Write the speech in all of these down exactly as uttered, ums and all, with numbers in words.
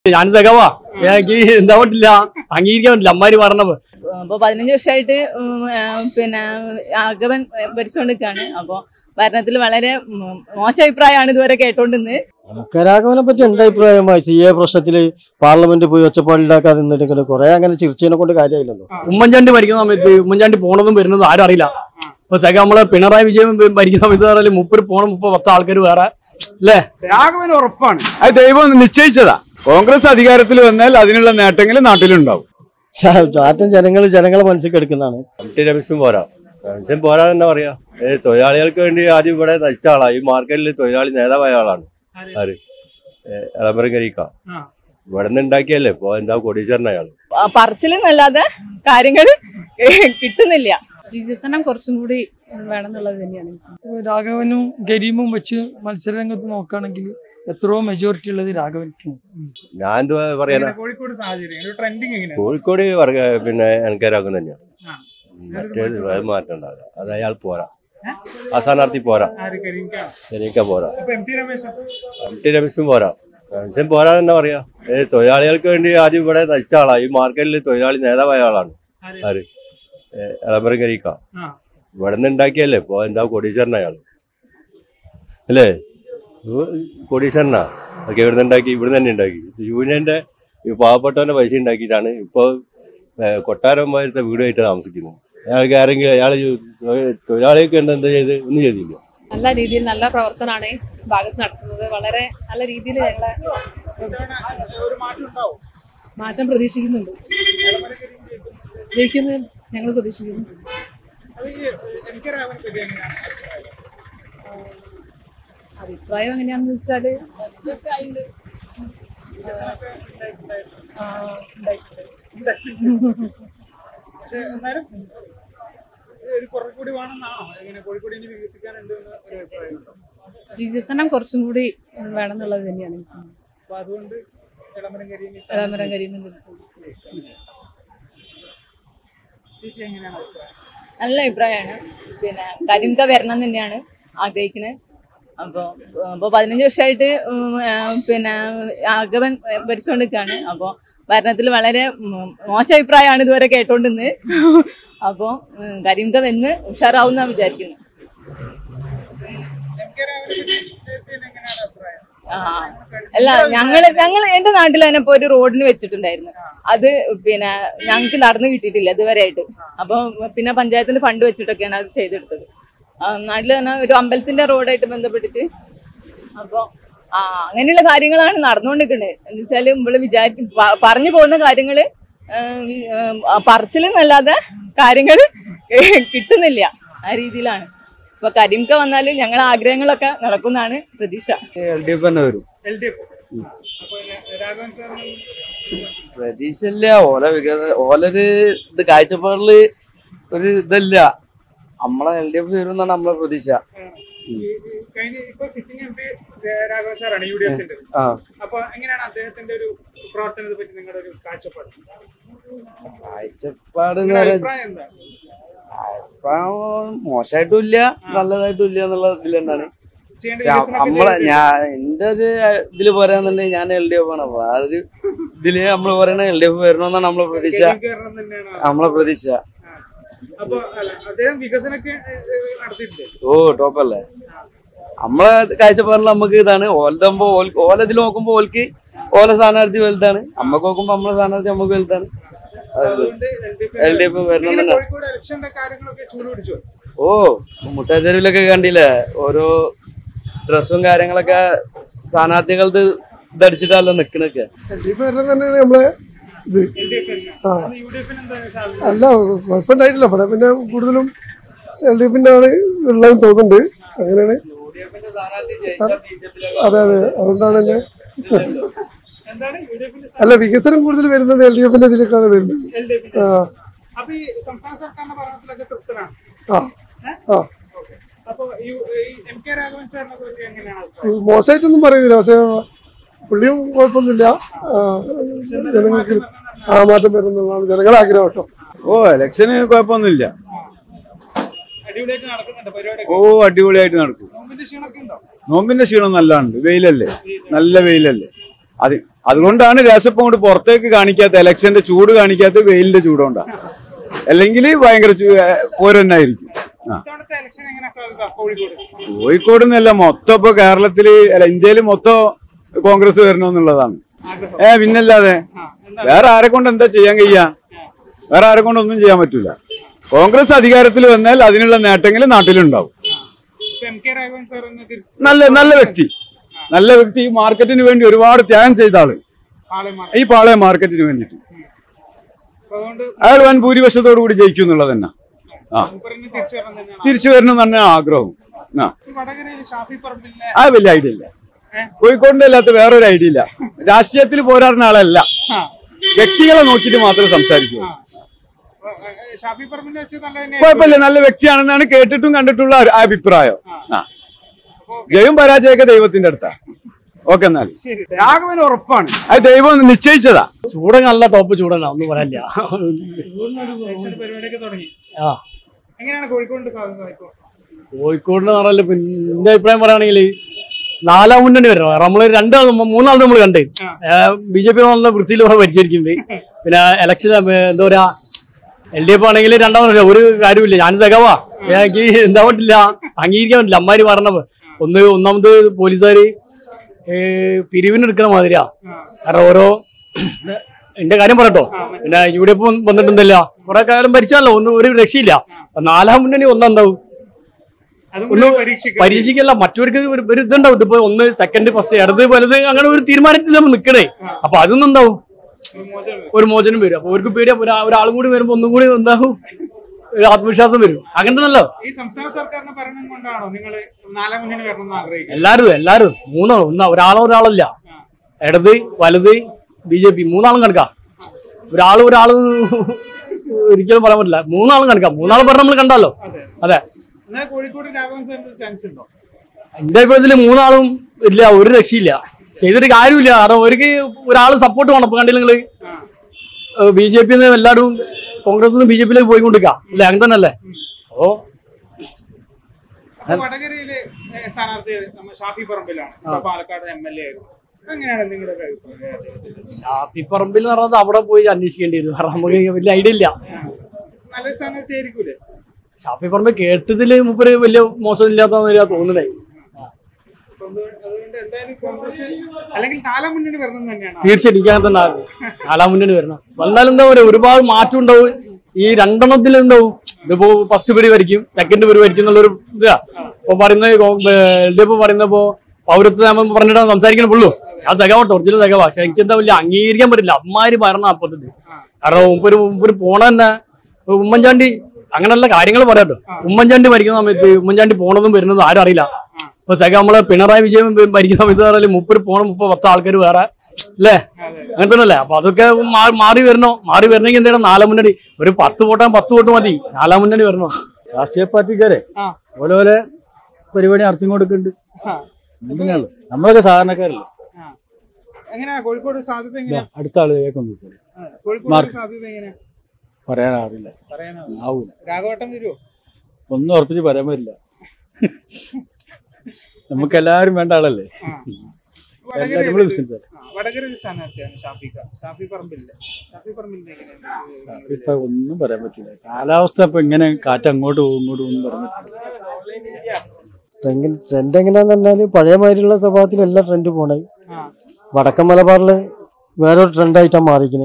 ഞാൻ സഖവാ എനിക്ക് എന്താ പറ്റില്ല അംഗീകരിക്കാൻ പറ്റില്ല അമ്മാര് പറഞ്ഞപ്പോ അപ്പൊ പതിനഞ്ച് വർഷമായിട്ട് പിന്നെ ആഗമൻ ഭരിച്ചുകൊണ്ടിരിക്കുകയാണ്. അപ്പൊ ഭരണത്തിൽ വളരെ മോശം അഭിപ്രായമാണ് ഇതുവരെ കേട്ടോണ്ടിരുന്നത്. നമുക്കരാഗമനെ പറ്റി എന്താ അഭിപ്രായം? സി എ പ്രശ്നത്തില് പാർലമെന്റ് പോയി ഒച്ചപ്പാടുണ്ടാക്കാതെ നിന്നിട്ട് കുറെ അങ്ങനെ ചിരിച്ചതിനെ കൊണ്ട് കാര്യമില്ലല്ലോ. ഉമ്മൻചാണ്ടി ഭരിക്കുന്ന സമയത്ത് ഉമ്മൻചാണ്ടി പോണതും വരുന്നതും ആരും അറിയില്ല. ഇപ്പൊ സഖ നമ്മളെ പിണറായി വിജയൻ ഭരിക്കുന്ന സമയത്ത് പറഞ്ഞാൽ മുപ്പത് പോണ മുപ്പത് പത്ത് ആൾക്കാർ വേറെ അല്ലേ? രാഘവൻ ഉറപ്പാണ്, അത് ദൈവം നിശ്ചയിച്ചതാ. കോൺഗ്രസ് അധികാരത്തിൽ വന്നാൽ അതിനുള്ള നേട്ടങ്ങൾ നാട്ടിലുണ്ടാവും. ചാറ്റം ജനങ്ങൾ ജനങ്ങളെ മനസ്സിൽ എടുക്കുന്നതാണ്. രമേശും പോരാ രമേശൻ പോരാ തന്നെ പറയാ. തൊഴിലാളികൾക്ക് വേണ്ടി ആദ്യം ഇവിടെ നയിച്ച ആളാ. ഈ മാർക്കറ്റിൽ തൊഴിലാളി നേതാവായ ആളാണ് ആര് എളമരംകരീക്ക. ഇവിടെ നിന്ന് ഉണ്ടാക്കിയല്ലേ ഇപ്പൊ എന്താ കോടീശ്വരൻ അയാൾ. പറച്ചിലെന്നല്ലാതെ കാര്യങ്ങൾ കിട്ടുന്നില്ല. വികസനം കുറച്ചും കൂടി വേണമെന്നുള്ളത് തന്നെയാണ്. രാഘവനും ഗരീമും വെച്ച് മത്സരരംഗത്ത് നോക്കുകയാണെങ്കിൽ എത്രയോ മെജോറിറ്റി ഉള്ളത് രാഘവനും. ഞാൻ എന്താ പറയാനാ, കോഴിക്കോട് പിന്നെ എൻകേരാകും തന്നെയാണ്. മറ്റേത് മാറ്റം ഉണ്ടാവില്ല. അത് അയാൾ പോരാ, ആ സ്ഥാനാർത്ഥി പോരാ, എനിക്ക് പോരാ. എം ടി രമേശും പോരാ രമേശൻ പോരാ തന്നെ പറയാ. തൊഴിലാളികൾക്ക് വേണ്ടി ആദ്യം ഇവിടെ നയിച്ച ആളാ. ഈ മാർക്കറ്റിൽ തൊഴിലാളി നേതാവായ ആളാണ് ആര് എളമരംകരീക്ക. ഇവിടെ നിന്ന് ഉണ്ടാക്കിയല്ലേ ഇപ്പൊ എന്താ കോടീശ്വരൻ അയാൾ അല്ലേ? കോടീശ്വരനാ. അതൊക്കെ ഇവിടെ നിന്ന് ഉണ്ടാക്കി, ഇവിടെ തന്നെ ഉണ്ടാക്കി. യൂണിയന്റെ പാവപ്പെട്ടവന്റെ പൈസ ഉണ്ടാക്കിയിട്ടാണ് ഇപ്പൊ കൊട്ടാരന്മാരത്തെ വീടുമായിട്ട് താമസിക്കുന്നത്. അയാൾക്ക് ആരെങ്കിലും അയാൾ തൊഴിലാളികൾക്ക് ഉണ്ട് എന്താ ചെയ്ത് ഒന്നും ചെയ്തില്ല. നല്ല രീതിയിൽ നല്ല പ്രവർത്തനമാണ് ഭാഗത്ത് നടത്തുന്നത്. വളരെ നല്ല രീതിയിൽ ഞങ്ങളെ മാറ്റം പ്രതീക്ഷിക്കുന്നുണ്ട്. ജയിക്കുന്നത് ഞങ്ങൾ പ്രതീക്ഷിക്കുന്നു. അഭിപ്രായം എങ്ങനെയാണെന്ന് വെച്ചാല് വികസനം കുറച്ചും കൂടി വേണമെന്നുള്ളത് തന്നെയാണ്. എളമരംകരീം നല്ല അഭിപ്രായമാണ്. പിന്നെ കരിംക വരണം തന്നെയാണ് ആഗ്രഹിക്കുന്നത്. അപ്പോൾ അപ്പോൾ പതിനഞ്ച് വർഷമായിട്ട് പിന്നെ ആഗമൻ ഭരിച്ചുകൊണ്ടിരിക്കുകയാണ്. അപ്പോൾ ഭരണത്തിൽ വളരെ മോശം അഭിപ്രായമാണ് ഇതുവരെ കേട്ടോണ്ടിരുന്നത്. അപ്പോൾ കരിംക വന്ന് ഉഷാറാവുന്നാണ് വിചാരിക്കുന്നത്. ആ അല്ല, ഞങ്ങള് ഞങ്ങൾ എന്റെ നാട്ടിൽ തന്നെ ഇപ്പൊ ഒരു റോഡിന് വെച്ചിട്ടുണ്ടായിരുന്നു. അത് പിന്നെ ഞങ്ങൾക്ക് നടന്നു കിട്ടിയിട്ടില്ല ഇതുവരെ ആയിട്ട്. അപ്പൊ പിന്നെ പഞ്ചായത്തിന്റെ ഫണ്ട് വെച്ചിട്ടൊക്കെയാണ് അത് ചെയ്തെടുത്തത്. നാട്ടിൽ തന്നെ ഒരു അമ്പലത്തിന്റെ റോഡായിട്ട് ബന്ധപ്പെട്ടിട്ട്. അപ്പൊ ആ അങ്ങനെയുള്ള കാര്യങ്ങളാണ് നടന്നുകൊണ്ടിരിക്കുന്നത്. എന്ന് വെച്ചാല് നമ്മള് വിചാരിക്കും പറഞ്ഞു പോകുന്ന കാര്യങ്ങള് പറച്ചിലെന്നല്ലാതെ കാര്യങ്ങൾ കിട്ടുന്നില്ല. ആ രീതിയിലാണ്. ഇപ്പൊ കരിംക വന്നാല് ഞങ്ങളെ ആഗ്രഹങ്ങളൊക്കെ നടക്കുന്നതാണ് പ്രതീക്ഷ. എൽ ഡി എഫ് തന്നെ വരും. പ്രതീക്ഷ ഇല്ല. ഓല വികസന ഓലൊരു ഇത് കാഴ്ചപ്പാടില് ഒരു ഇതല്ല. നമ്മളെ എൽ ഡി എഫ് വരും എന്നാണ് നമ്മളെ പ്രതീക്ഷ. കാഴ്ചപ്പാട് മോശമായിട്ടും ഇല്ല നല്ലതായിട്ടും ഇല്ല എന്നുള്ള ഇതിൽ തന്നെയാണ്. നമ്മളെ ഞാൻ എന്റെ ഒരു ഇതില് പറയാന്നുണ്ടെങ്കിൽ ഞാൻ എൽ ഡി എഫ് ആണ്. അപ്പൊ ആ ഒരു ഇതില് നമ്മള് പറയണ എൽ ഡി എഫ് വരണമെന്നാണ് നമ്മളെ പ്രതീക്ഷ. നമ്മളെ പ്രതീക്ഷ ഓ ടോപ്പല്ലേ. നമ്മളെ കാഴ്ചപ്പാടിൽ നമുക്ക് ഇതാണ്. ഓലതാകുമ്പോ ഓല ഇതിൽ നോക്കുമ്പോ ഓൽക്ക് ഓല സ്ഥാനാർത്ഥി വലുതാണ്. നമ്മക്ക് നോക്കുമ്പോ നമ്മളെ സ്ഥാനാർത്ഥി നമുക്ക് വലുതാണ്. എൽ ഡി എഫ് വരണം തന്നെ. ഓ മുട്ടായി തെരുവിലൊക്കെ കണ്ടില്ലേ ഓരോ ഡ്രസ്സും കാര്യങ്ങളൊക്കെ സ്ഥാനാർത്ഥികളുടെ ഇതടിച്ചിട്ടല്ലോ നിക്കണൊക്കെ. നമ്മളെ അല്ല കുഴപ്പമുണ്ടായിട്ടില്ല. ഇവിടെ പിന്നെ കൂടുതലും എൽ ഡി എഫിന്റെ ആണ് ഉള്ളതെന്ന് തോന്നുന്നുണ്ട്. അങ്ങനെയാണ്. അതെ അതെ അതുകൊണ്ടാണ് തന്നെ. അല്ല വികസനം കൂടുതൽ വരുന്നത് എൽ ഡി എഫിന്റെ ഇതിലേക്കാണ് വരുന്നത്. ആ ആ മോശമായിട്ടൊന്നും പറയുന്നില്ല. പക്ഷെ പുള്ളിയും കുഴപ്പമൊന്നുമില്ല. ജനങ്ങൾക്ക് ആ മാറ്റം വരുന്നതാണ് ജനങ്ങളുടെ ആഗ്രഹം കേട്ടോ. ഓ ഇലക്ഷന് കുഴപ്പമൊന്നുമില്ല. ഓ അടിപൊളിയായിട്ട് നടക്കും. നോമ്പിന്റെ ക്ഷീണം നല്ലുണ്ട്. വെയിലല്ലേ, നല്ല വെയിലല്ലേ. അത് അതുകൊണ്ടാണ് രാസപ്പം കൊണ്ട് പുറത്തേക്ക് കാണിക്കാത്ത, ഇലക്ഷന്റെ ചൂട് കാണിക്കാത്ത വെയിലിന്റെ ചൂടുകൊണ്ടാണ്. അല്ലെങ്കിൽ ഭയങ്കര പോരന്നായിരിക്കും. കോഴിക്കോട് എന്നല്ല, മൊത്തം ഇപ്പൊ കേരളത്തില് അല്ല ഇന്ത്യയിൽ മൊത്തം കോൺഗ്രസ് വരണമെന്നുള്ളതാണ്. ഏ പിന്നല്ലാതെ വേറെ ആരെ കൊണ്ട് എന്താ ചെയ്യാൻ കഴിയാ? വേറെ ആരെ കൊണ്ടൊന്നും ചെയ്യാൻ പറ്റൂല. കോൺഗ്രസ് അധികാരത്തിൽ വന്നാൽ അതിനുള്ള നേട്ടങ്ങൾ നാട്ടിലുണ്ടാവും. നല്ല നല്ല വ്യക്തി നല്ല വ്യക്തി മാർക്കറ്റിന് വേണ്ടി ഒരുപാട് ത്യാഗം ചെയ്ത ആള്, ഈ പാളയം മാർക്കറ്റിന് വേണ്ടിട്ട്. അയാൾ വൻ ഭൂരിപക്ഷത്തോടു കൂടി ജയിക്കും എന്നുള്ളത് തന്നെ. ആ തിരിച്ചു വരണം തന്നെ ആഗ്രഹം. ആ വലിയ ഐഡിയ ഇല്ല. കോഴിക്കോടിന്റെ അല്ലാത്ത വേറൊരു ഐഡിയ ഇല്ല. രാഷ്ട്രീയത്തിൽ പോരാടുന്ന ആളല്ല, വ്യക്തികളെ നോക്കിയിട്ട് മാത്രമേ സംസാരിക്കൂ. കുഴപ്പമില്ല, നല്ല വ്യക്തിയാണെന്നാണ് കേട്ടിട്ടും കണ്ടിട്ടുള്ള അഭിപ്രായം. ആ ജയവും പരാജയമൊക്കെ ദൈവത്തിന്റെ അടുത്താണ്. ഓക്കെ, എന്നാൽ രാഘവൻ ഉറപ്പാണ്, അത് ദൈവം നിശ്ചയിച്ചതാ. ചൂടൻ നല്ല ടോപ്പ് ചൂടനാ, ഒന്നും പറയാനില്ല. ആ കോഴിക്കോടിന് പറഞ്ഞാല് പിന്നെ എന്റെ അഭിപ്രായം പറയുകയാണെങ്കിൽ നാലാം മുന്നണി വരണം. നമ്മള് രണ്ടാൾ മൂന്നാൾ നമ്മൾ കണ്ടേ ബി ജെ പി നല്ല വൃത്തിയിൽ ഭരിച്ചിരിക്കുന്നത്. പിന്നെ ഇലക്ഷൻ എന്താ പറയാ, എൽ ഡി എഫ് ആണെങ്കിൽ രണ്ടാമത് ഒരു കാര്യമില്ല. ഞാൻ സഖാവാ, എനിക്ക് എന്താ പറ്റില്ല, അംഗീകരിക്കാൻ പറ്റില്ല. അമ്മാര് പറഞ്ഞ ഒന്ന് ഒന്നാമത് പോലീസുകാര് പിരിവിനെടുക്കുന്ന മാതിരിയാ. കാരണം ഓരോ എന്റെ കാര്യം പറയട്ടോ, പിന്നെ യു ഡി എഫ് വന്നിട്ടുണ്ടല്ല, കുറെ കാലം ഭരിച്ചാലോ, ഒന്നും ഒരു രക്ഷയില്ല. നാലാം മുന്നണി ഒന്നെന്താവും, ഒന്ന് പരീക്ഷിക്കല്ല, മറ്റവർക്ക് ഒരു ഇതുണ്ടാവും. ഇതിപ്പോ ഒന്ന് സെക്കൻഡ് ഫസ്റ്റ് ഇടത് വലത് അങ്ങനെ ഒരു തീരുമാനത്തിൽ നമ്മൾ നിൽക്കണേ. അപ്പൊ അതൊന്നും എന്താവും, ഒരു മോചനം വരും. അപ്പൊ അവർക്ക് പേടിയാ, ഒരാളും കൂടി വരുമ്പോ ഒന്നും കൂടി എന്താവും, ഒരു ആത്മവിശ്വാസം വരും. അങ്ങനെ നല്ലോ എല്ലാരും എല്ലാരും മൂന്നാളും ഒന്നാ, ഒരാളോ ഒരാളല്ല, ഇടത് വലത് ബി ജെ പി മൂന്നാളും കണക്കാ. ഒരാളും ഒരാളും ഒരിക്കലും പറയാൻ പറ്റില്ല, മൂന്നാളും കണക്കാ. മൂന്നാളും പറഞ്ഞ നമ്മൾ കണ്ടല്ലോ. അതെ, എന്റെ അഭിപ്രായത്തില് മൂന്നാളും ഇല്ല, ഒരു രക്ഷയില്ല, ചെയ്തിട്ട് കാര്യമില്ല. കാരണം അവർക്ക് ഒരാൾ സപ്പോർട്ട് വേണം. ഇപ്പൊ കണ്ടില്ല നിങ്ങള് ബി ജെ പി എല്ലാവരും കോൺഗ്രസ് നിന്ന് ബി ജെ പിയിലേക്ക് പോയിക്കൊണ്ടിരിക്കുക അല്ലെ? അങ്ങനെ തന്നെ അല്ലേ? ഓ വടകരയിലെ സ്ഥാനാർത്ഥി ഷാഫി പറമ്പിലാണ്, പാലക്കാട് എം എൽ എ ആയിരുന്നു. എങ്ങനെയാണ് നിങ്ങളുടെ ഷാഫി പറമ്പിൽ എന്ന് പറഞ്ഞത് അവിടെ പോയി അന്വേഷിക്കേണ്ടി വരും. കാരണം നമുക്ക് വലിയ ഐഡിയ ഇല്ല. നല്ല സ്ഥാനാർത്ഥി ആയിരിക്കൂലേ ഷാഫി പറമ്പ്? കേട്ടതില് മുപ്പര് വലിയ മോശമില്ലാത്ത തോന്നുന്നേ. തീർച്ചയായിട്ടും എനിക്ക് അങ്ങനെ തന്നെ നാലാം മുന്നണി വരണം. വന്നാലും എന്താ പറയുക, ഒരുപാട് മാറ്റം ഉണ്ടാവും. ഈ രണ്ടെണ്ണത്തിൽ എന്താവും, ഇതിപ്പോ ഫസ്റ്റ് പേര് വരിക്കും, സെക്കൻഡ് പേര് വരിക്കും എന്നുള്ളൊരു ഇതാ ഇപ്പൊ പറയുന്നത്. എൽ ഡി എഫ് പറയുന്നപ്പോ പൗരത്വ നിയമം പറഞ്ഞിട്ടാണ് സംസാരിക്കണുള്ളൂ. ആ സഖാവട്ടെ, ഒറിജിനൽ സഖാവാ. പക്ഷെ എനിക്ക് എന്താ വലിയ അംഗീകരിക്കാൻ പറ്റില്ല. അമ്മാര് ഭരണം അപ്പത്തത്. കാരണം മുമ്പൊരു മുമ്പൊരു പോണ തന്നെ ഉമ്മൻചാണ്ടി അങ്ങനെയുള്ള കാര്യങ്ങൾ പറയാട്ടോ. ഉമ്മൻചാണ്ടി മരിക്കുന്ന സമയത്ത് ഉമ്മൻചാണ്ടി പോണതും വരുന്നതും ആരും അറിയില്ല. ഇപ്പൊ സഖ നമ്മളെ പിണറായി വിജയൻ ഭരിക്കുന്ന സമയത്ത് പറഞ്ഞാൽ മുപ്പര് പോണം, മുപ്പത് പത്ത് ആൾക്കാർ വേറെ അല്ലേ? അങ്ങനെ തന്നെ അല്ലേ? അപ്പൊ അതൊക്കെ മാറി വരണോ? മാറി വരണമെങ്കിൽ എന്താണ് നാലാം മുന്നണി. ഒരു പത്ത് വോട്ടാൻ പത്ത് വോട്ട് മതി, നാലാം മുന്നണി വരണോ? രാഷ്ട്രീയ പാർട്ടിക്കാരെ ഓരോരോ പരിപാടി നടത്തി കൊടുക്കുന്നുണ്ട്. നമ്മളൊക്കെ സാധാരണക്കാരല്ലേ. അടുത്ത ആള് കേൾക്കാൻ പറയാനാവില്ല, ആവൂല. ഒന്നും ഉറപ്പിച്ച് പറയാൻ പറ്റില്ല. നമുക്ക് എല്ലാവരും വേണ്ട ആളല്ലേ. ഇപ്പൊ ഒന്നും പറയാൻ പറ്റില്ല. കാലാവസ്ഥ ഇപ്പൊ ഇങ്ങനെ കാറ്റ് അങ്ങോട്ട് പോകും ഇങ്ങോട്ട് പോകും പറയാൻ പറ്റില്ല. ട്രെൻഡ് എങ്ങനെയാന്ന് പറഞ്ഞാല് പഴയ മാതിരിയുള്ള സ്വഭാവത്തിലല്ല ട്രെൻഡ് പോണേ. വടക്കൻ മലബാറില് വേറൊരു ട്രെൻഡായിട്ടാണ് മാറിക്കണേ.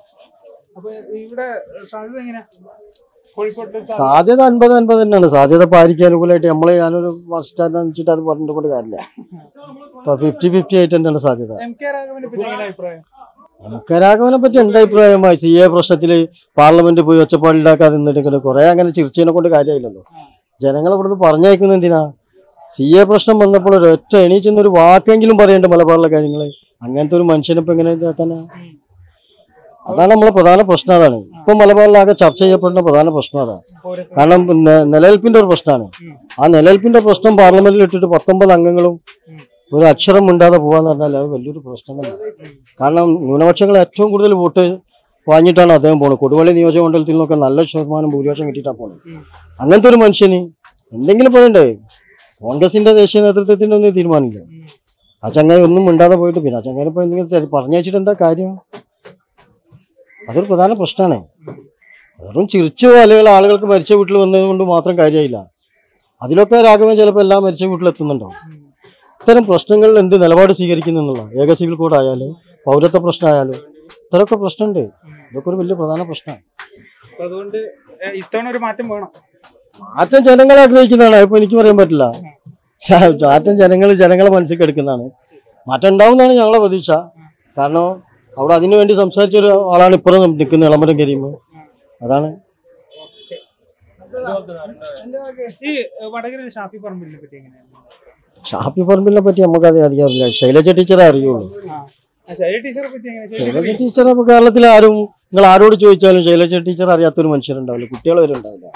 സാധ്യത അൻപത് അൻപത് തന്നെയാണ്. സാധ്യത പാരിക്ക് അനുകൂലമായിട്ട് നമ്മള് ഞാനൊരു ഫസ്റ്റ് വെച്ചിട്ട് അത് പറഞ്ഞിട്ട് കൊണ്ട് കാര്യമില്ല. ഇപ്പൊ ഫിഫ്റ്റി ഫിഫ്റ്റി ആയിട്ട് തന്നെയാണ് സാധ്യത. എം കെ രാഘവനെ പറ്റി എന്താ അഭിപ്രായമായി? സി എ പ്രശ്നത്തില് പാർലമെന്റ് പോയി ഒച്ചപ്പാടുണ്ടാക്കാതെ നിന്നിട്ട് കുറെ അങ്ങനെ ചിരിച്ചതിനെ കൊണ്ട് കാര്യമില്ലല്ലോ. ജനങ്ങൾ ഇവിടുന്ന് പറഞ്ഞയക്കുന്ന എന്തിനാ? സി എ പ്രശ്നം വന്നപ്പോൾ ഒരൊറ്റ എണീച്ചെന്നൊരു വാക്കെങ്കിലും പറയേണ്ട മലബാറിലെ കാര്യങ്ങള്. അങ്ങനത്തെ ഒരു മനുഷ്യനിപ്പോ എങ്ങനെ ഇതാക്കാനാ? അതാണ് നമ്മളെ പ്രധാന പ്രശ്നം. അതാണ് ഇപ്പൊ മലബാറിലാകെ ചർച്ച ചെയ്യപ്പെടുന്ന പ്രധാന പ്രശ്നം. അതാണ് കാരണം നിലനിൽപ്പിന്റെ ഒരു പ്രശ്നമാണ്. ആ നിലനിൽപ്പിന്റെ പ്രശ്നം പാർലമെന്റിൽ ഇട്ടിട്ട് പത്തൊമ്പത് അംഗങ്ങളും ഒരു അക്ഷരം മിണ്ടാതെ പോവാന്ന് പറഞ്ഞാൽ അത് വലിയൊരു പ്രശ്നം തന്നെ. കാരണം ന്യൂനപക്ഷങ്ങൾ ഏറ്റവും കൂടുതൽ വോട്ട് വാങ്ങിയിട്ടാണ് അദ്ദേഹം പോണത്. കൊടുവള്ളി നിയോജക മണ്ഡലത്തിൽ നിന്നൊക്കെ നല്ല ശതമാനം ഭൂരിപക്ഷം കിട്ടിയിട്ടാണ് പോണത്. അങ്ങനത്തെ ഒരു മനുഷ്യന് എന്തെങ്കിലും പറയണ്ടേ? കോൺഗ്രസിന്റെ ദേശീയ നേതൃത്വത്തിന്റെ ഒന്നും തീരുമാനമില്ല. ആ ചങ്ങായി ഒന്നും മിണ്ടാതെ പോയിട്ട് പിന്നെ ആ ചങ്ങായി ഇപ്പോൾ എന്തെങ്കിലും പറഞ്ഞു വെച്ചിട്ട് എന്താ കാര്യം? അതൊരു പ്രധാന പ്രശ്നമാണ്. വെറും ചിരിച്ചു അല്ലെങ്കിൽ ആളുകൾക്ക് മരിച്ച വീട്ടിൽ വന്നത് കൊണ്ട് മാത്രം കാര്യമായില്ല. അതിലൊക്കെ രാഘവൻ ചിലപ്പോൾ എല്ലാം മരിച്ച വീട്ടിലെത്തുന്നുണ്ടാവും. ഇത്തരം പ്രശ്നങ്ങളിൽ എന്ത് നിലപാട് സ്വീകരിക്കുന്നു എന്നുള്ള ഏക സിവിൽ കോഡ് ആയാലും പൗരത്വ പ്രശ്നമായാലും ഇത്തരമൊക്കെ പ്രശ്നമുണ്ട്. ഇതൊക്കെ ഒരു വലിയ പ്രധാന പ്രശ്നമാണ്. അതുകൊണ്ട് ഇത്തവണ ഒരു മാറ്റം വേണം. മാറ്റം ജനങ്ങൾ ആഗ്രഹിക്കുന്നതാണ്. ഇപ്പൊ എനിക്ക് പറയാൻ പറ്റില്ല. മാറ്റം ജനങ്ങൾ ജനങ്ങളെ മനസ്സിൽ എടുക്കുന്നതാണ്. മാറ്റം ഉണ്ടാവുന്നതാണ് ഞങ്ങളെ പ്രതീക്ഷ. കാരണം അവിടെ അതിനു വേണ്ടി സംസാരിച്ച ഒരു ആളാണ് ഇപ്പുറം നിൽക്കുന്നത്, ഇളമരം കരീം. അതാണ്. ഈ വടകര ഷാഫി പറമ്പിലിനെ പറ്റി എങ്ങനെയാണ്? ഷാഫി പറമ്പിലിനെ പറ്റി നമുക്ക് അത് അധികം അറിയില്ല. ശൈലജ ടീച്ചറെ അറിയുള്ളൂ. ടീച്ചറെ പറ്റി ശൈലജ ടീച്ചറെ ഇപ്പൊ കേരളത്തിൽ ആരും നിങ്ങൾ ആരോട് ചോദിച്ചാലും ശൈലജ ടീച്ചർ അറിയാത്തൊരു മനുഷ്യരുണ്ടാവില്ല, കുട്ടികൾ വരെ ഉണ്ടാവില്ല.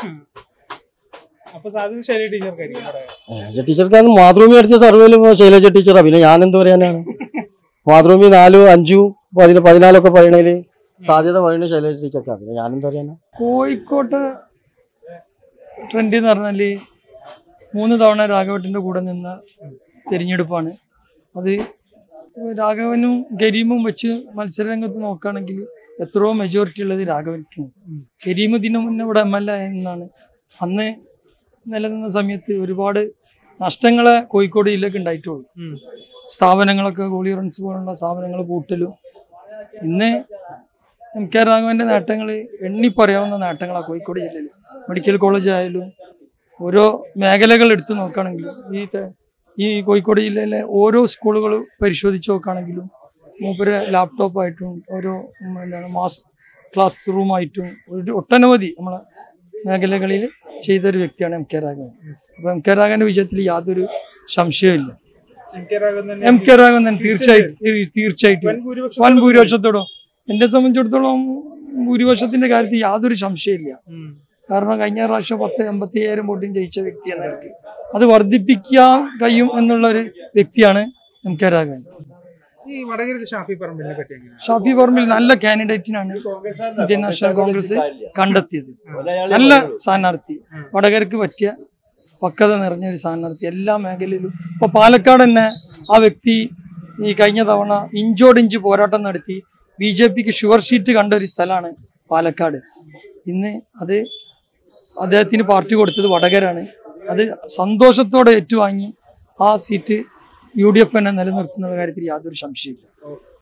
ശൈലജ ടീച്ചർക്ക് മാതൃഭൂമി അടിച്ച സർവേയിലും ശൈലജ ടീച്ചറാ. പിന്നെ ഞാൻ എന്ത് പറയാനാണ്? മാതൃഭൂമി നാലും അഞ്ചും പതിന പതിനാലൊക്കെ പറയണേല് സാധ്യത പറയുന്നത് ശൈലജ ടീച്ചർക്കാണ്. പിന്നെ ഞാനെന്ത് പറയാനാ? കോഴിക്കോട്ട് ട്രെൻഡ് എന്ന് പറഞ്ഞാല് മൂന്ന് തവണ രാഘവട്ടിന്റെ കൂടെ നിന്ന തിരഞ്ഞെടുപ്പാണ് അത്. രാഘവനും കരീമും വെച്ച് മത്സരരംഗത്ത് നോക്കുകയാണെങ്കിൽ എത്രയോ മെജോറിറ്റി ഉള്ളത് രാഘവനും. കരീം ഇതിനു മുന്നേ ഇവിടെ എം എൽ എ എന്നാണ്. അന്ന് നിലനിന്ന സമയത്ത് ഒരുപാട് നഷ്ടങ്ങളെ കോഴിക്കോട് ജില്ലക്ക് ഉണ്ടായിട്ടുള്ളൂ. സ്ഥാപനങ്ങളൊക്കെ ഗോളിയറൻസ് പോലുള്ള സ്ഥാപനങ്ങൾ പൂട്ടലും. ഇന്ന് എം കെ രാഘവന്റെ നേട്ടങ്ങൾ എണ്ണി പറയാവുന്ന നേട്ടങ്ങളാണ് കോഴിക്കോട് ജില്ലയിൽ. മെഡിക്കൽ കോളേജ് ആയാലും ഓരോ മേഖലകൾ എടുത്തു നോക്കുകയാണെങ്കിലും ഈ ഈ കോഴിക്കോട് ജില്ലയിലെ ഓരോ സ്കൂളുകൾ പരിശോധിച്ച് നോക്കുകയാണെങ്കിലും മൂപ്പര് ലാപ്ടോപ്പായിട്ടും ഓരോ എന്താണ് മാസ് ക്ലാസ് റൂമായിട്ടും ഒരു ഒട്ടനവധി നമ്മളെ മേഖലകളിൽ ചെയ്തൊരു വ്യക്തിയാണ് എം കെ രാഘവൻ. അപ്പോൾ എം കെ രാഘവന്റെ വിജയത്തിൽ യാതൊരു സംശയമില്ല. എം കെ രാഘവൻ തന്നെ തീർച്ചയായിട്ടും തീർച്ചയായിട്ടും വൻ ഭൂരിപക്ഷത്തോടോ എന്നെ സംബന്ധിച്ചിടത്തോളം ഭൂരിപക്ഷത്തിന്റെ കാര്യത്തിൽ യാതൊരു സംശയമില്ല. കാരണം കഴിഞ്ഞ പ്രാവശ്യം പത്ത് എൺപത്തി അയ്യായിരം വോട്ടിന് ജയിച്ച വ്യക്തി എന്ന നിലയ്ക്ക് അത് വർദ്ധിപ്പിക്കാൻ കഴിയും എന്നുള്ള ഒരു വ്യക്തിയാണ് എം കെ രാഘവൻ. ഷാഫി പറമ്പിൽ നല്ല കാൻഡിഡേറ്റിനാണ് ഇന്ത്യൻ നാഷണൽ കോൺഗ്രസ് കണ്ടെത്തിയത്. നല്ല സ്ഥാനാർത്ഥി, വടകരക്ക് പറ്റിയ പക്വത നിറഞ്ഞൊരു സ്ഥാനാർത്ഥി എല്ലാ മേഖലയിലും. ഇപ്പൊ പാലക്കാട് തന്നെ ആ വ്യക്തി ഈ കഴിഞ്ഞ തവണ ഇഞ്ചോടിഞ്ച് പോരാട്ടം നടത്തി ബി ജെ പിക്ക് ഷുവർ ഷീറ്റ് കണ്ട ഒരു സ്ഥലമാണ് പാലക്കാട്. ഇന്ന് അത് അദ്ദേഹത്തിന് പാർട്ടി കൊടുത്തത് വടകരാണ്. അത് സന്തോഷത്തോടെ ഏറ്റുവാങ്ങി ആ സീറ്റ് യു ഡി എഫ് തന്നെ നിലനിർത്തുന്ന കാര്യത്തിൽ യാതൊരു സംശയമില്ല.